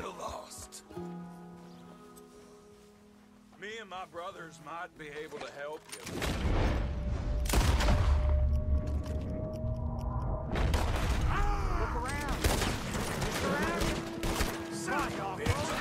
lost. Me and my brothers might be able to help you. Look around! Look around! Son of a bitch!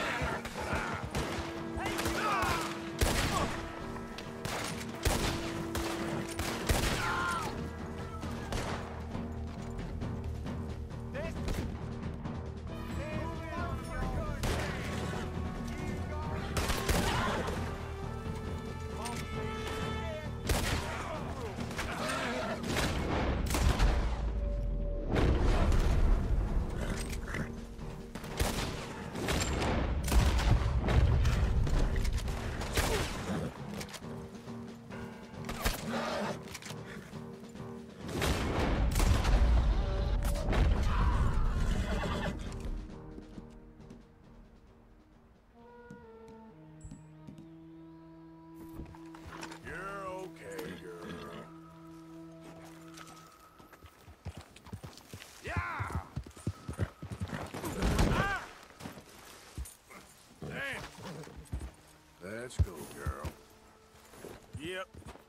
Let's go, girl. Yep.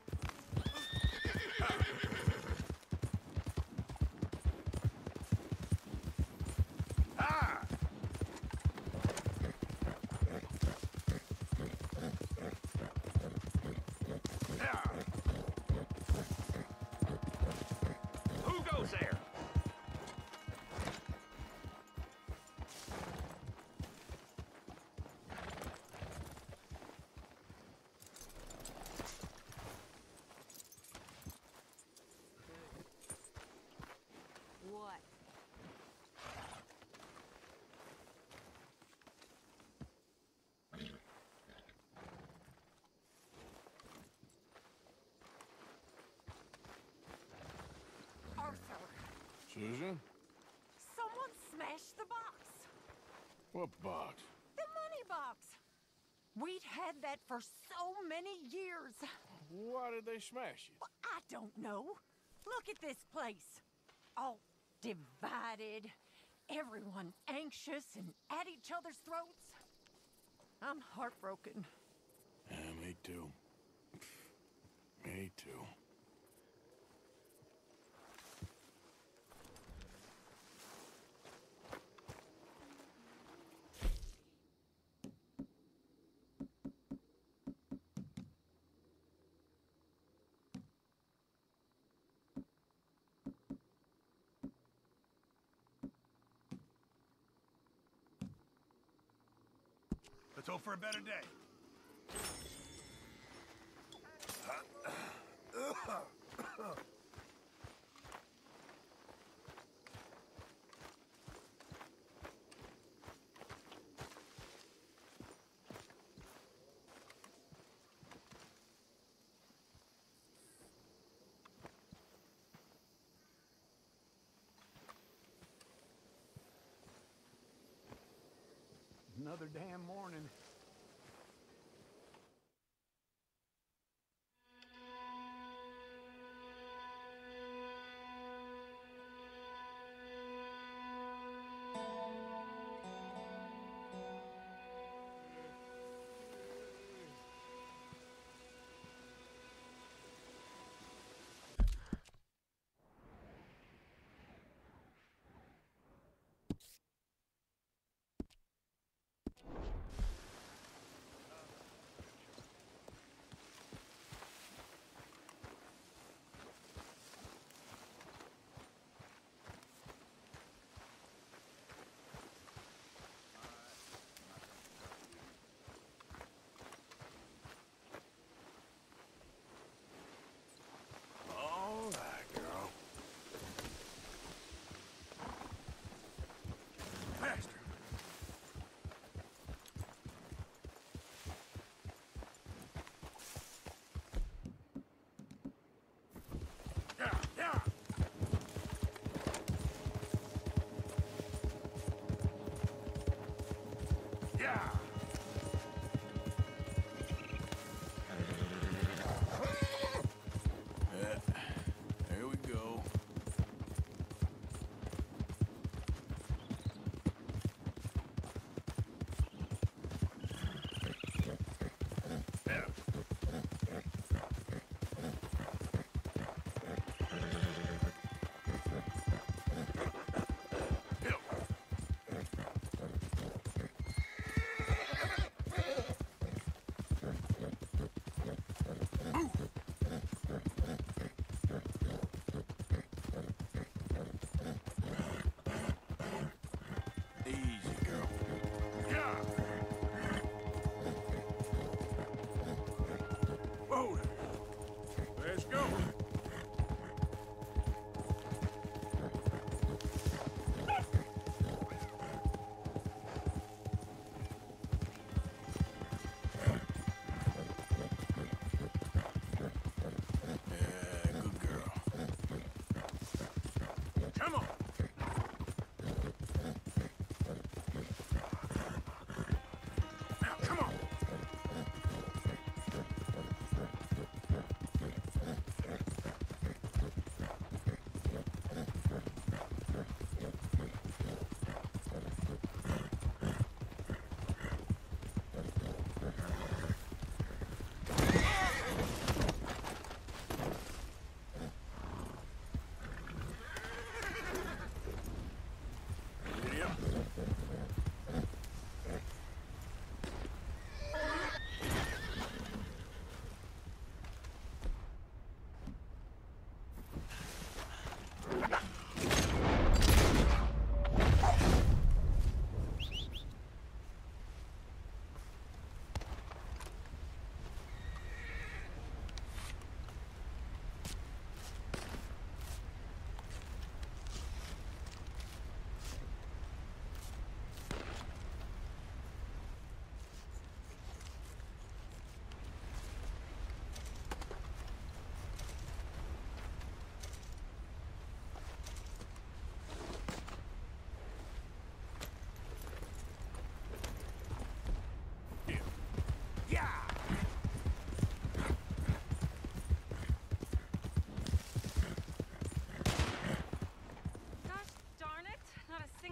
Who goes there? What? Arthur, Susan? someone smashed the box. What box? The money box. We'd had that for so many years. Why did they smash it? Well, I don't know. Look at this place. All divided. Everyone anxious and at each other's throats. I'm heartbroken. Yeah, me too. Me too. Let's hope for a better day. Another damn morning. All right, girl. Faster.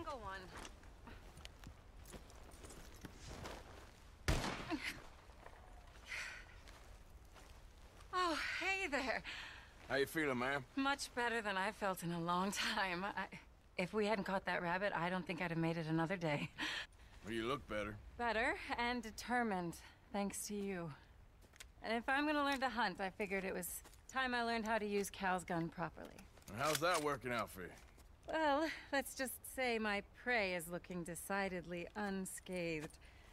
jungle one. Oh, hey there. How you feeling, ma'am? Much better than I felt in a long time. If we hadn't caught that rabbit, I don't think I'd have made it another day. Well, you look better. Better and determined, thanks to you. And if I'm gonna learn to hunt, I figured it was time I learned how to use Cal's gun properly. How's that working out for you? Well, let's just say my prey is looking decidedly unscathed.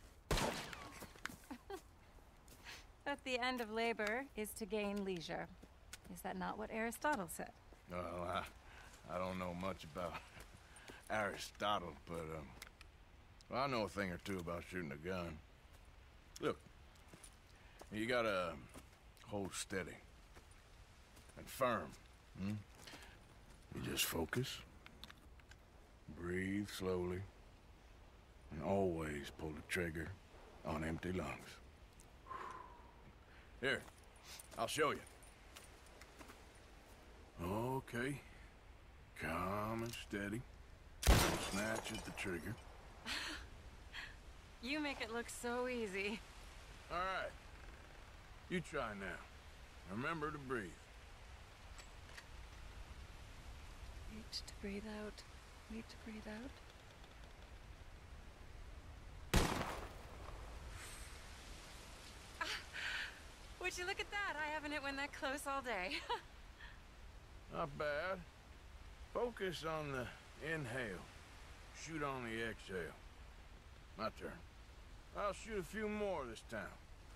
But the end of labor is to gain leisure. Is that not what Aristotle said? Well, I don't know much about Aristotle, but, well, I know a thing or two about shooting a gun. Look, you gotta hold steady and firm. You just focus, breathe slowly, and always pull the trigger on empty lungs. Here, I'll show you. Okay. Calm and steady. Snatch at the trigger. You make it look so easy. All right. You try now. Remember to breathe. Wait to breathe out. Wait to breathe out. Would you look at that? I haven't hit one that close all day. Not bad. Focus on the inhale. Shoot on the exhale. My turn. I'll shoot a few more this time.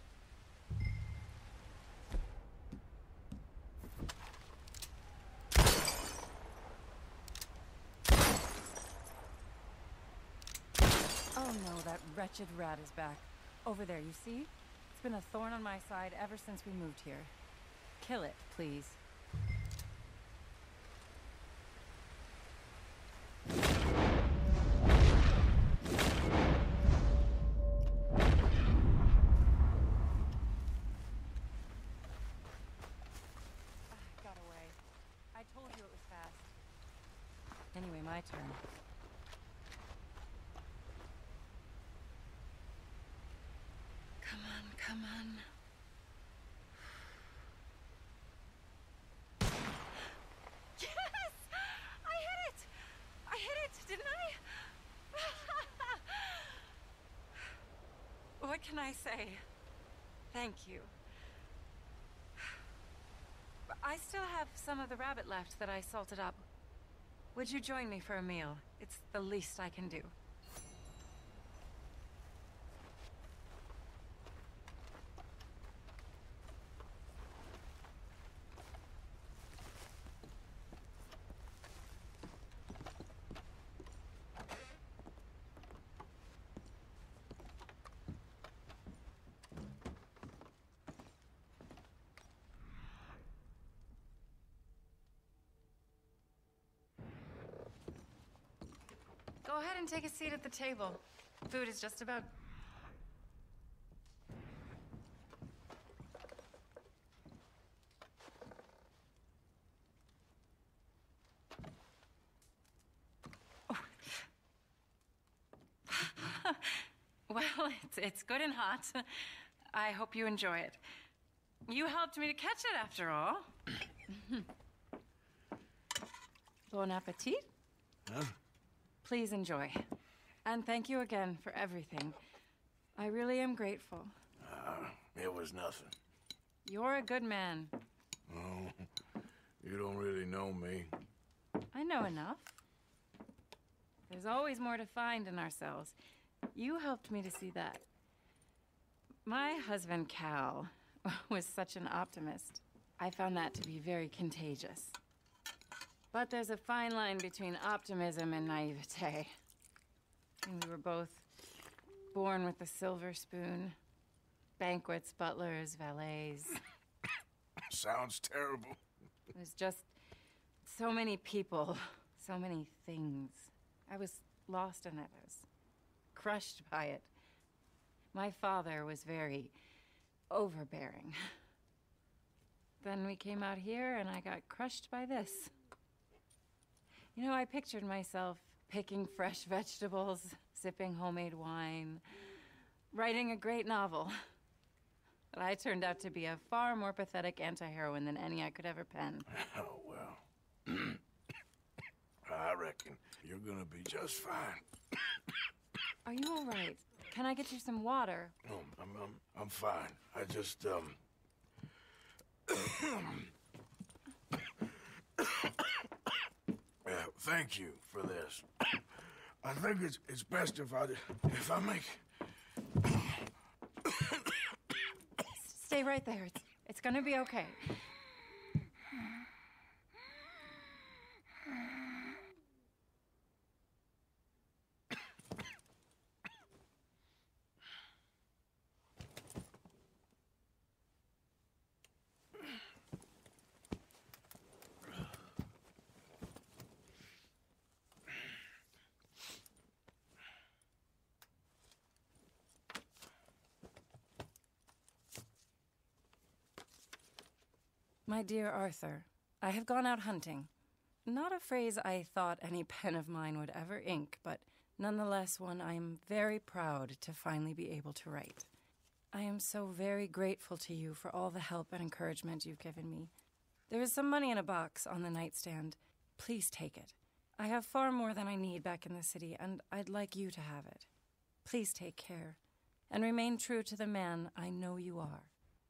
Oh no, that wretched rat is back. Over there, you see? It's been a thorn on my side ever since we moved here. Kill it, please. Got away. I told you it was fast. Anyway, my turn. Come on, come on. Yes! I hit it! I hit it, didn't I? What can I say? Thank you. I still have some of the rabbit left that I salted up. Would you join me for a meal? It's the least I can do. Go ahead and take a seat at the table. Food is just about... Well, it's good and hot. I hope you enjoy it. You helped me to catch it, after all. Bon appetit. Huh? Please enjoy. And thank you again for everything. I really am grateful. It was nothing. You're a good man. Oh, you don't really know me. I know enough. There's always more to find in ourselves. You helped me to see that. My husband, Cal, was such an optimist. I found that to be very contagious. But there's a fine line between optimism and naivete. And we were both born with a silver spoon. Banquets, butlers, valets. Sounds terrible. It was just so many people, so many things. I was lost in it. I was crushed by it. My father was very overbearing. Then we came out here and I got crushed by this. You know, I pictured myself picking fresh vegetables, sipping homemade wine, writing a great novel. But I turned out to be a far more pathetic anti-heroine than any I could ever pen. Oh, well. I reckon you're gonna be just fine. Are you all right? Can I get you some water? No, I'm fine. I just, thank you for this. I think it's best if I make... Stay right there. It's gonna be okay. My dear Arthur, I have gone out hunting. Not a phrase I thought any pen of mine would ever ink, but nonetheless one I am very proud to finally be able to write. I am so very grateful to you for all the help and encouragement you've given me. There is some money in a box on the nightstand. Please take it. I have far more than I need back in the city, and I'd like you to have it. Please take care, and remain true to the man I know you are.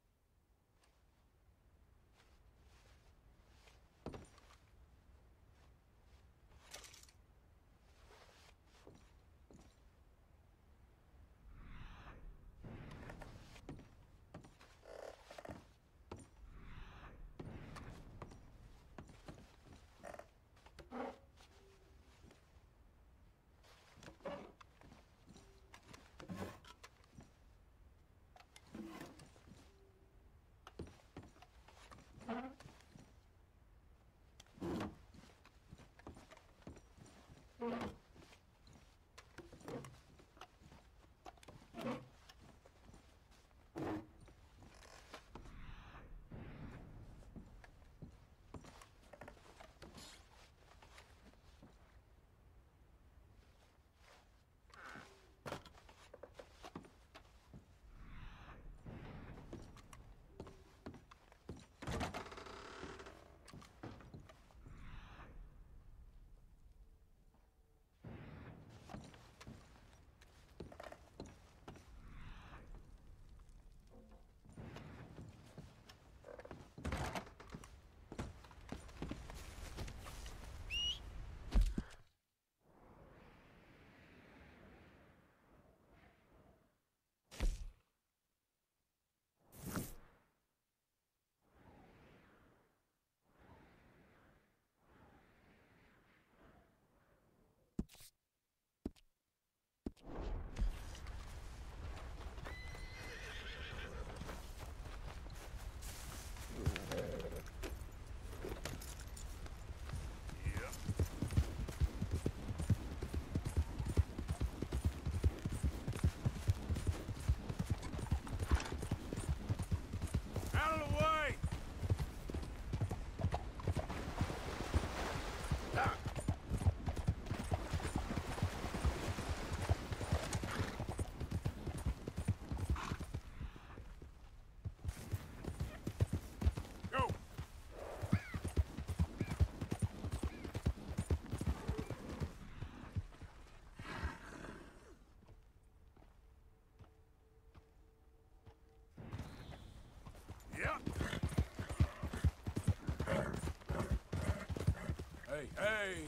Hey!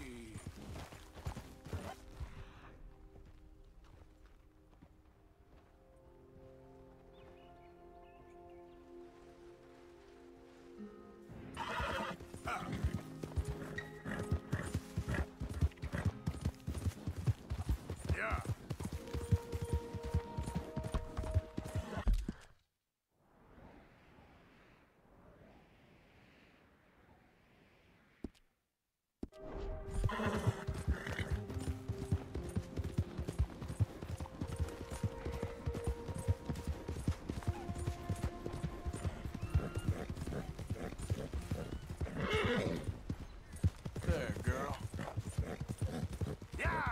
Yeah. There, girl. Yeah!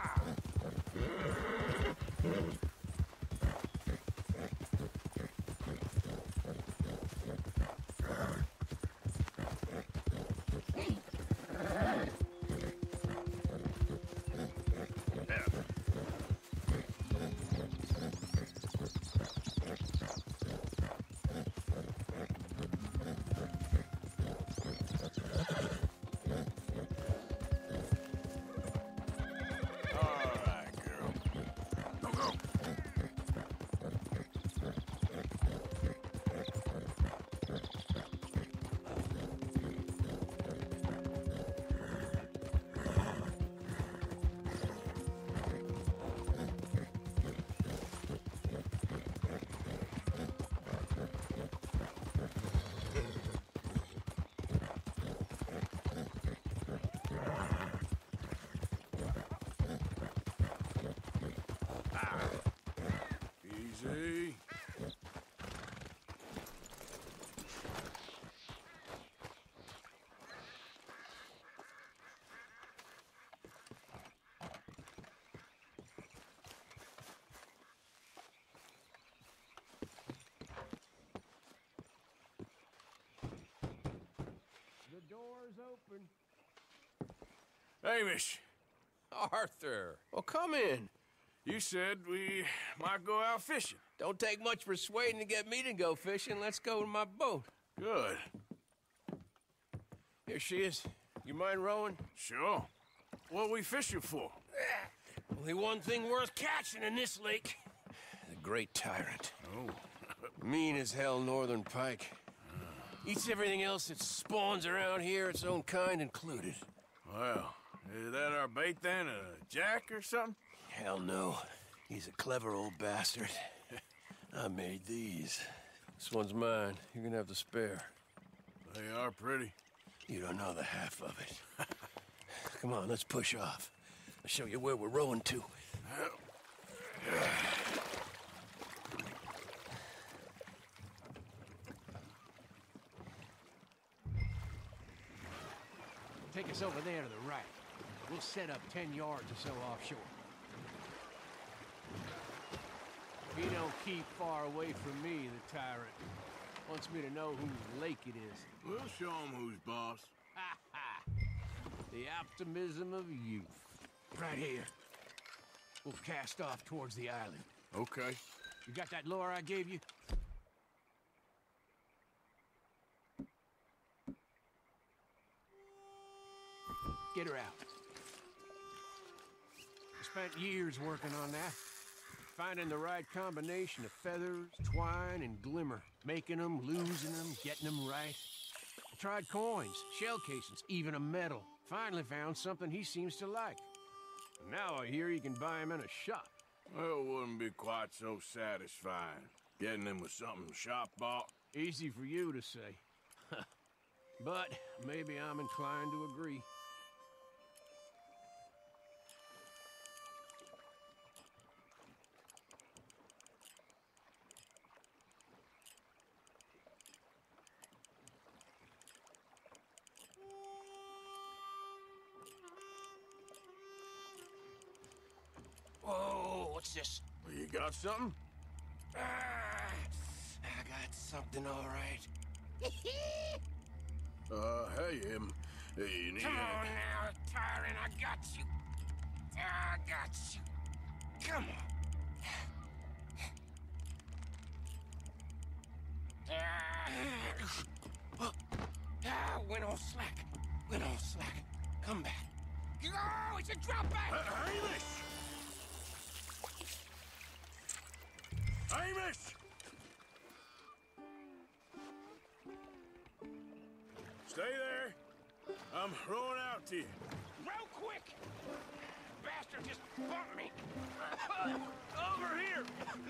Easy. The door's open. Hamish, Arthur, well, come in. you said we might go out fishing. Don't take much persuading to get me to go fishing. Let's go to my boat. Good. Here she is. You mind rowing? Sure. What we fishing for? Only one thing worth catching in this lake. The Great Tyrant. Oh. Mean as hell northern pike. Eats everything else that spawns around here, its own kind included. Well, is that our bait then? A jack or something? Hell no. He's a clever old bastard. I made these. This one's mine. You're gonna have to spare. They are pretty. You don't know the half of it. Come on, let's push off. I'll show you where we're rowing to. Take us over there to the right. We'll set up 10 yards or so offshore. He don't keep far away from me, the tyrant. Wants me to know whose lake it is. We'll show 'em who's boss. Ha ha! The optimism of youth. Right here. We'll cast off towards the island. Okay. You got that lure I gave you? Get her out. I spent years working on that. Finding the right combination of feathers, twine, and glimmer. Making them, losing them, getting them right. I tried coins, shell casings, even a medal. Finally found something he seems to like. And now I hear you can buy him in a shop. Well, it wouldn't be quite so satisfying. Getting them with something shop bought. Easy for you to say. But maybe I'm inclined to agree. Whoa, what's this? Well, you got something? I got something all right. Hey, hey, you need Come on any- now, tyrant, I got you. I got you. Come on. Went all slack. Went all slack. Come back. Oh, it's a drop back! Hamish! Hamish! Stay there. I'm rowing out to you. Real quick! Bastard just bumped me. Over here!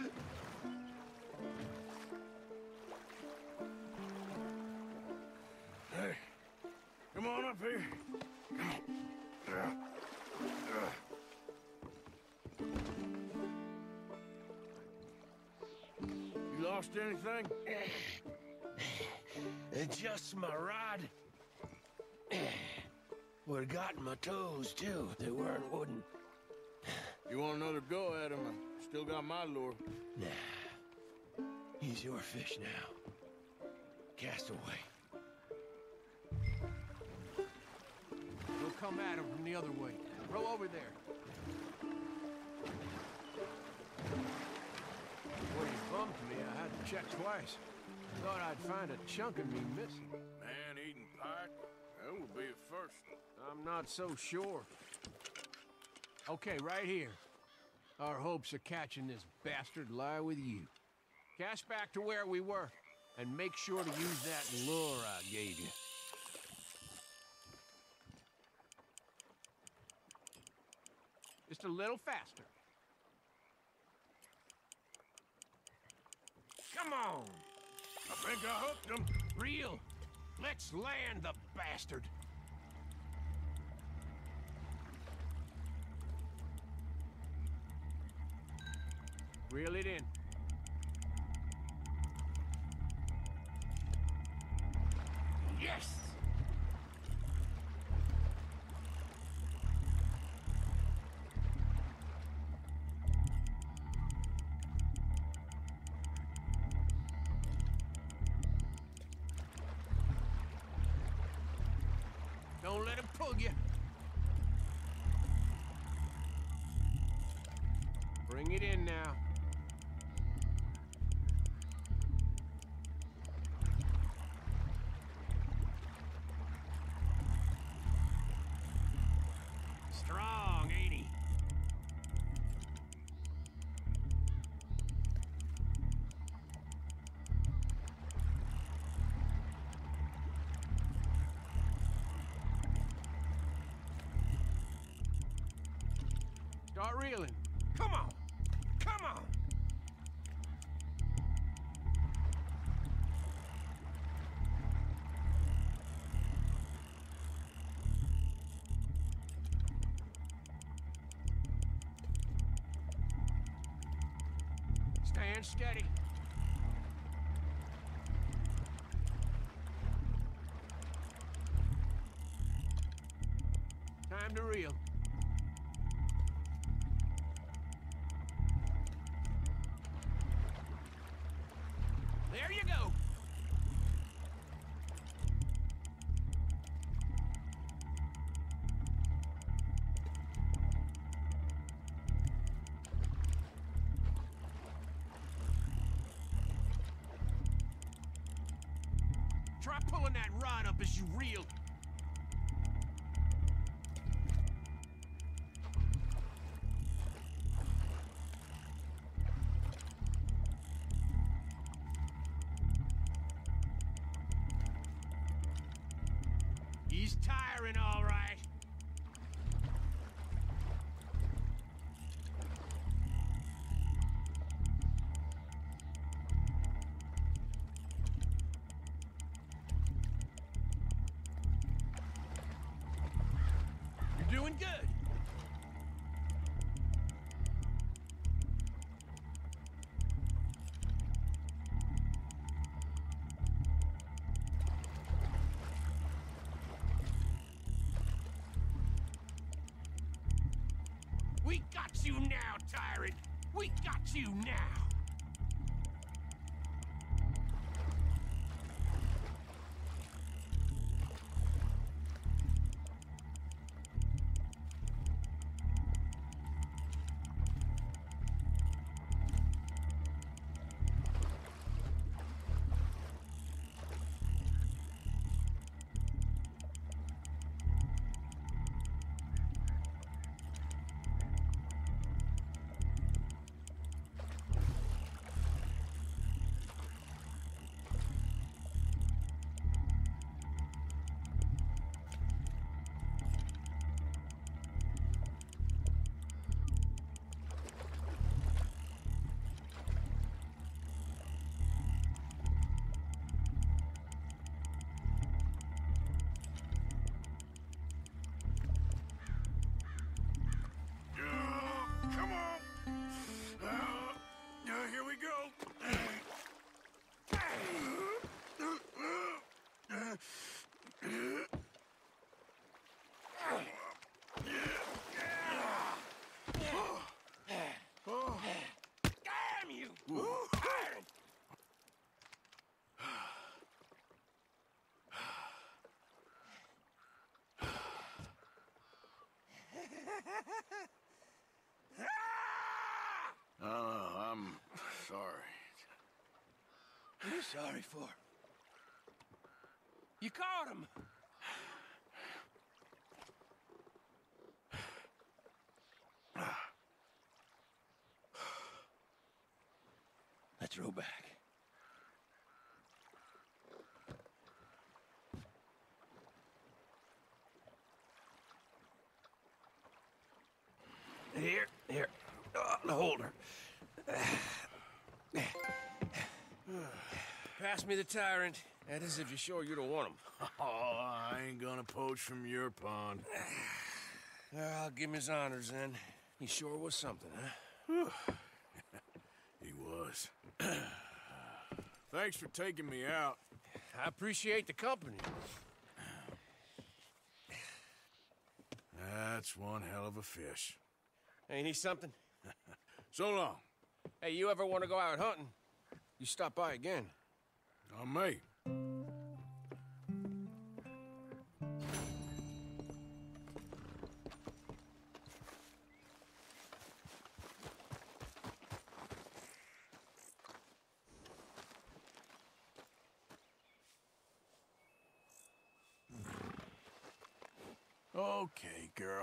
Hey, come on up here. You lost anything? Just my rod. Would've gotten my toes, too. They weren't wooden. You want another go at him? I still got my lure. Nah. He's your fish now. Cast away. We'll come at him from the other way. Row over there. When he bumped me, I had to check twice. Thought I'd find a chunk of me missing. Man-eating pike? That would be a first. I'm not so sure. Okay, right here. Our hopes of catching this bastard lie with you. Cast back to where we were, and make sure to use that lure I gave you. Just a little faster. Come on! I think I hooked him. Reel! Let's land the bastard! Reel it in. Yes! Don't let him pull you. Bring it in now. Strong, ain't he? Start reeling. Come on. Come on. Stand steady. Time to reel. There you go. Try pulling that rod up as you reel. He's tiring, all right. You're doing good. We got you now, tyrant! We got you now! Come on! Here we go! Damn you! Tyrant! I'm sorry. What are you sorry for? You caught him! Let's row back. Here. The holder. Pass me the tyrant. That is if you're sure you don't want him. Oh, I ain't gonna poach from your pond. I'll give him his honors then. He sure was something, huh? He was. Thanks for taking me out. I appreciate the company. That's one hell of a fish. Ain't he something? So long. Hey, you ever want to go out hunting? You stop by again. On me. Okay, girl.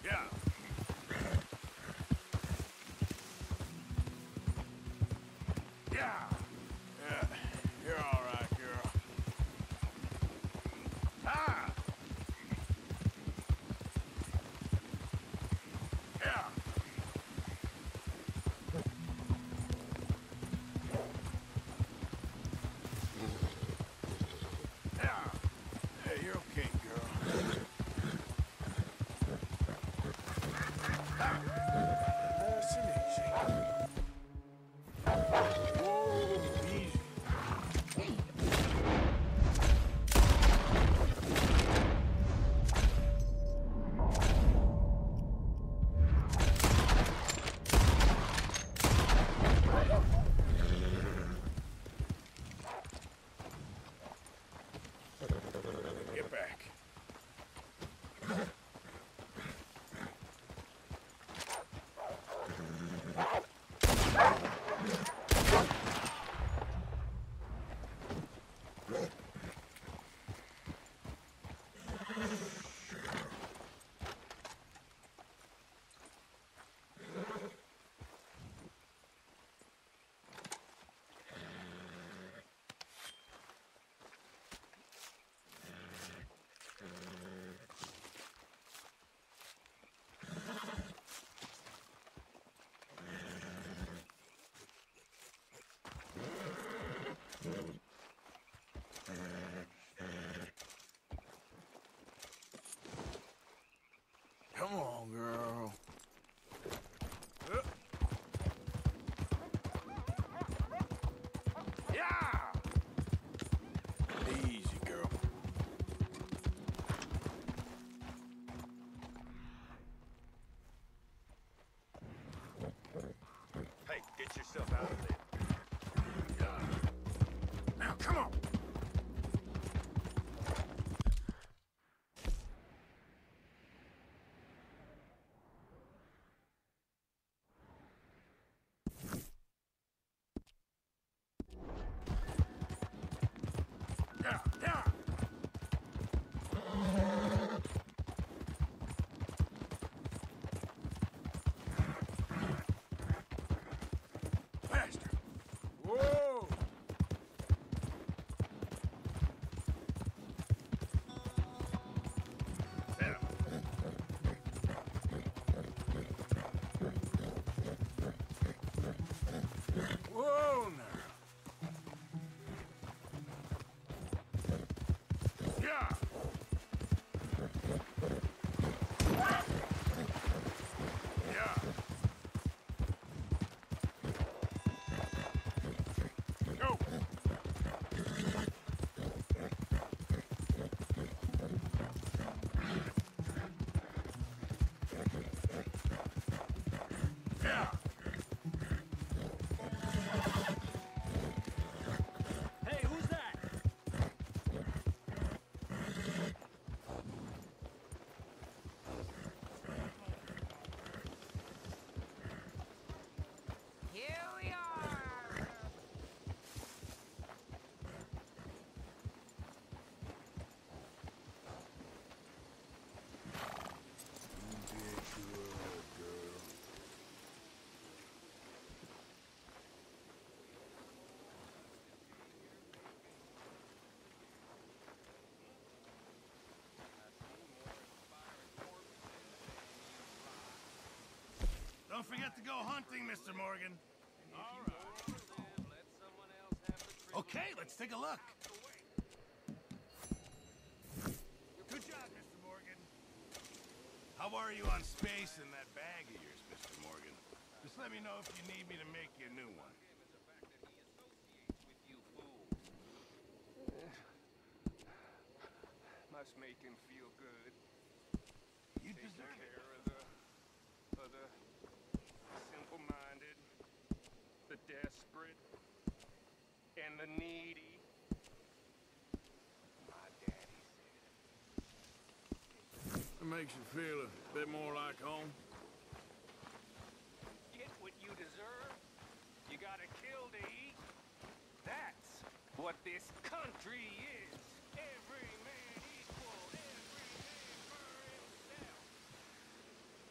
Yeah. Yeah. Yeah. You're all right, girl. Ah! Yeah. Yeah. Hey, you're okay, girl. Nice and easy. Whoa, easy. Get back. Come on, girl. Yeah! Easy, girl. Hey, get yourself out of there. Yeah. Now, come on. Yeah, yeah. Faster. Whoa. Yeah. Whoa, now. Yeah. Yeah. Go. Yeah. Hey, who's that? Here we are. Don't forget to go hunting, Mr. Morgan. All right. Okay, let's take a look. Good job, Mr. Morgan. How are you on space in that bag of yours, Mr. Morgan? Just let me know if you need me to make you a new one. Must make him feel good. You Taking deserve it. care of the simple-minded, the desperate, and the needy. My daddy said. It makes you feel a bit more like home. Get what you deserve. You gotta kill to eat. That's what this country is. Every man equal, every man for himself.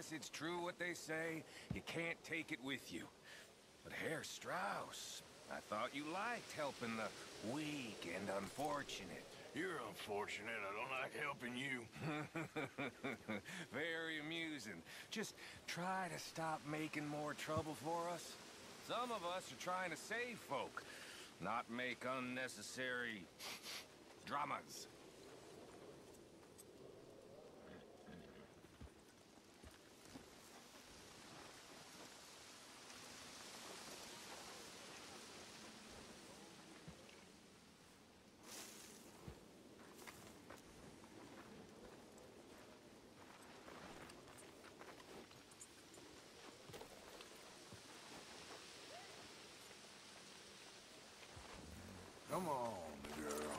guess it's true what they say. You can't take it with you. But Herr Strauss, I thought you liked helping the weak and unfortunate. You're unfortunate. I don't like helping you. Very amusing. Just try to stop making more trouble for us. Some of us are trying to save folk, not make unnecessary dramas. Come on, girl.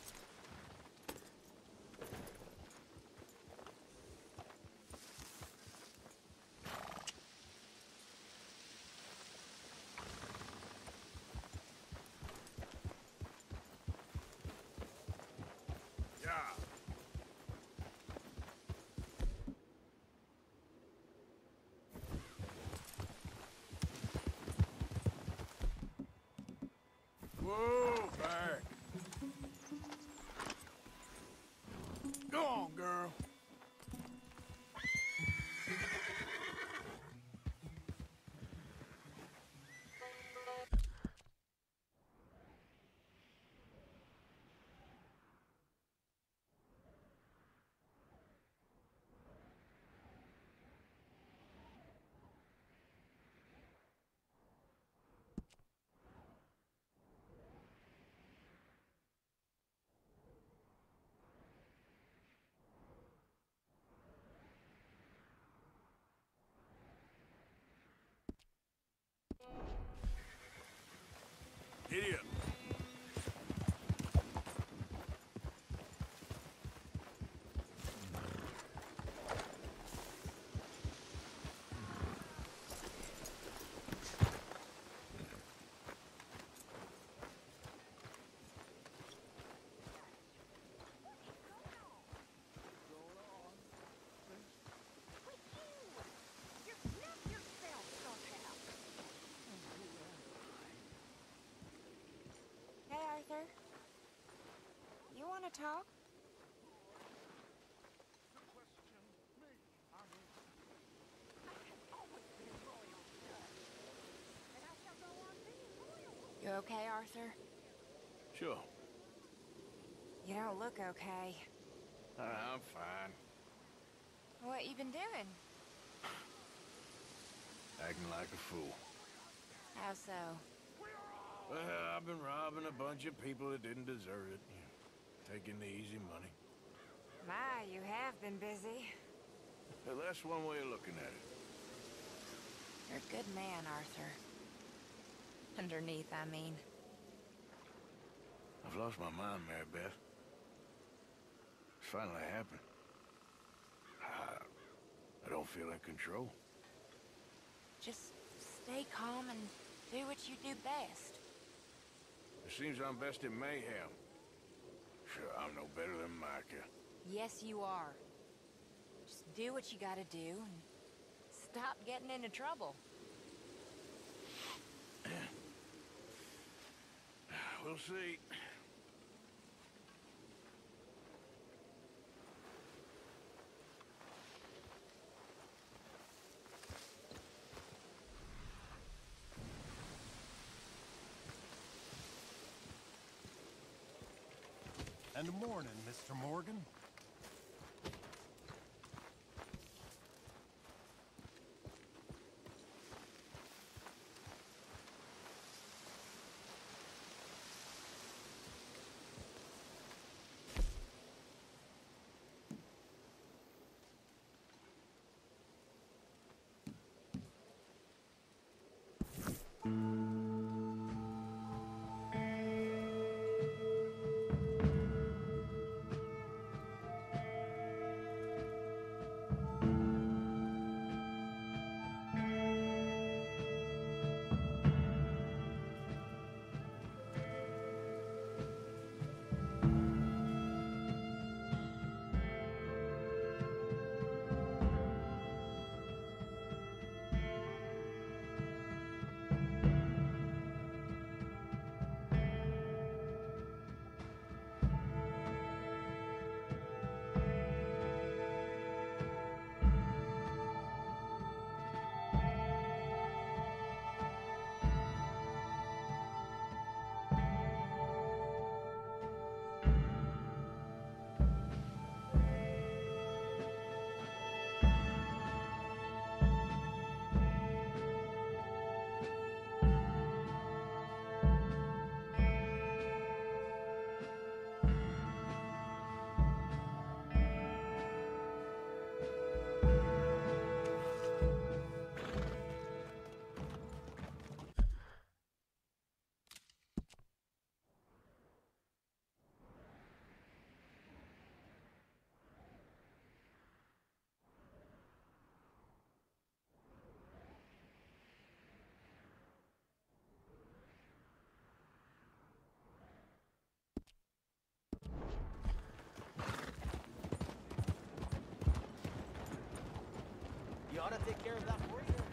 Yeah. Whoa, back. Go on, girl. Giddy up. Hey, Arthur. You want to talk? You okay, Arthur? Sure. You don't look okay. I'm fine. What you been doing? Acting like a fool. How so? Well, I've been robbing a bunch of people that didn't deserve it. Taking the easy money. My, you have been busy. Well, that's one way of looking at it. You're a good man, Arthur. Underneath, I mean. I've lost my mind, Mary Beth. It's finally happened. I don't feel in control. Just stay calm and do what you do best. It seems I'm best in mayhem. Sure, I'm no better than Micah. Yes, you are. Just do what you gotta do and stop getting into trouble. We'll see. And a morning, Mr. Morgan. take care of that for you.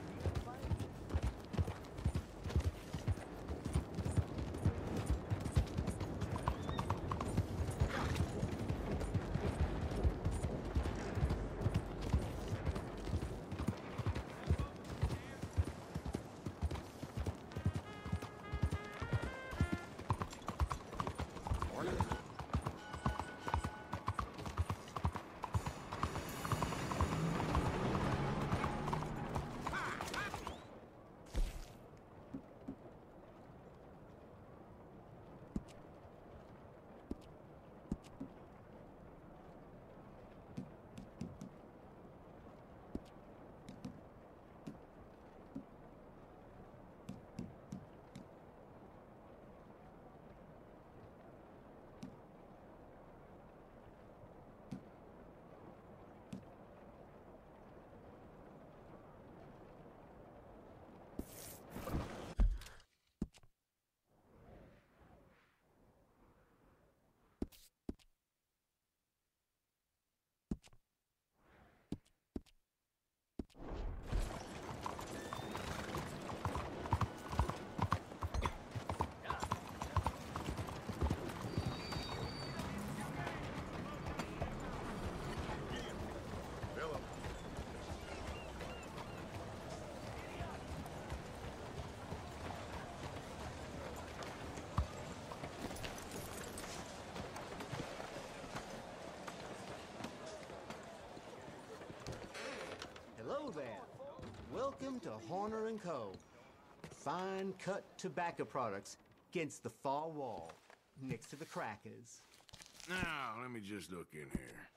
Hello there. Welcome to Horner & Co. Fine cut tobacco products against the far wall, next to the crackers. Now, let me just look in here.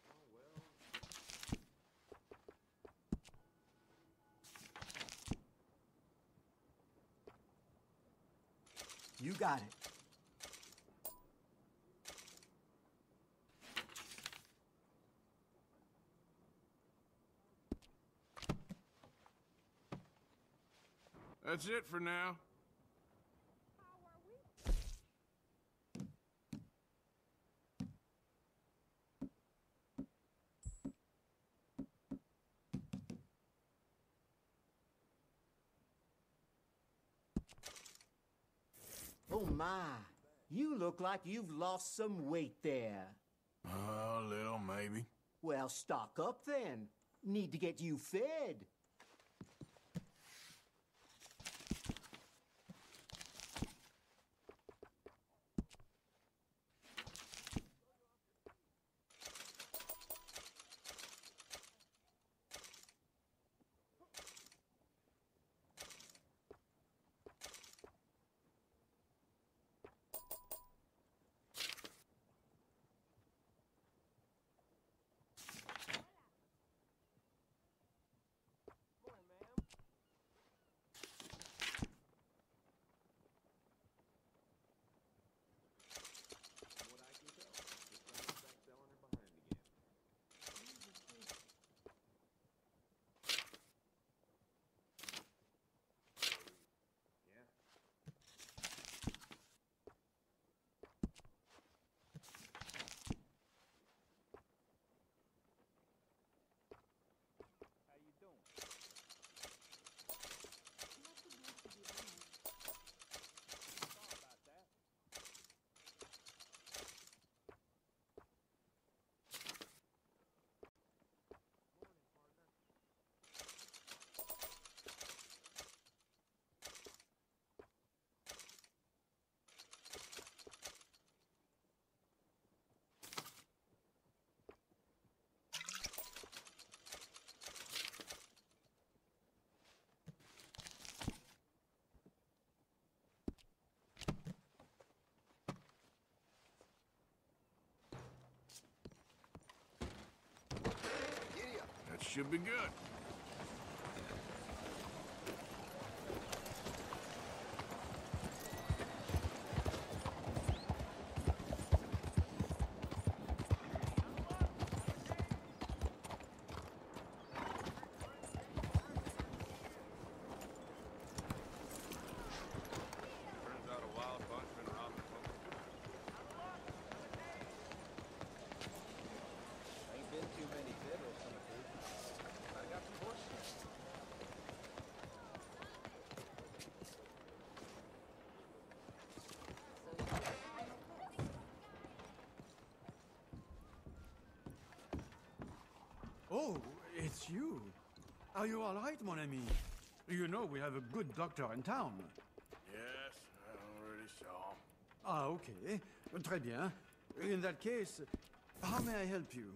You got it. That's it for now. Oh my, you look like you've lost some weight there. A little, maybe. Well, stock up then. Need to get you fed. That should be good. Ain't been too many fiddles, some of these. I got Are you all right, mon ami? You know we have a good doctor in town. Yes, I already saw him. Ah, okay. Très bien. In that case, how may I help you?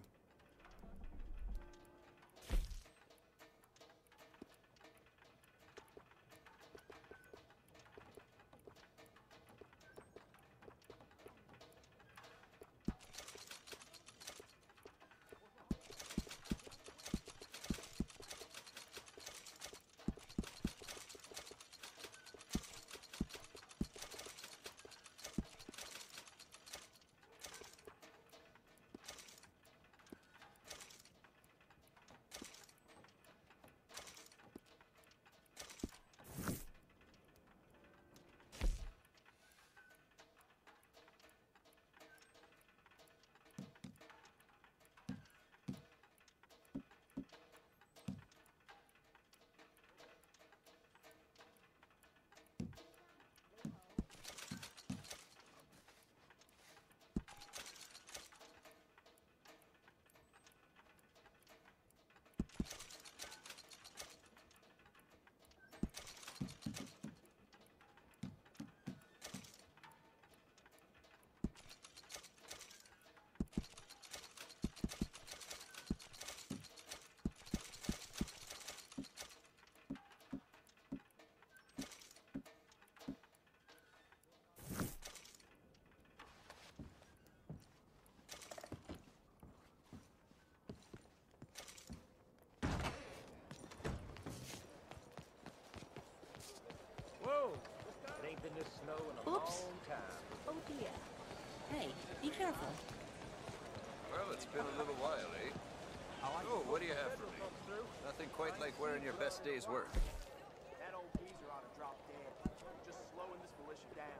Whoa! It ain't been this snow in a long time. Oh dear. Hey, be careful. Well, it's been a little while, eh? Oh, what do you have for me? Nothing quite like wearing your best day's work. That old geezer ought to drop dead. Just slowing this militia down.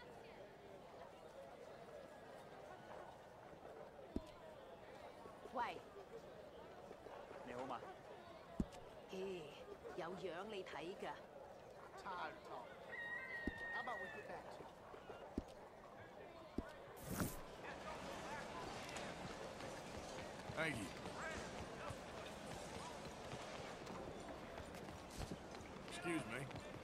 Wait. 你好嘛？ Hey, 有樣你睇㗎。 Tired of talking. How about we get back to it? Thank you. Excuse me.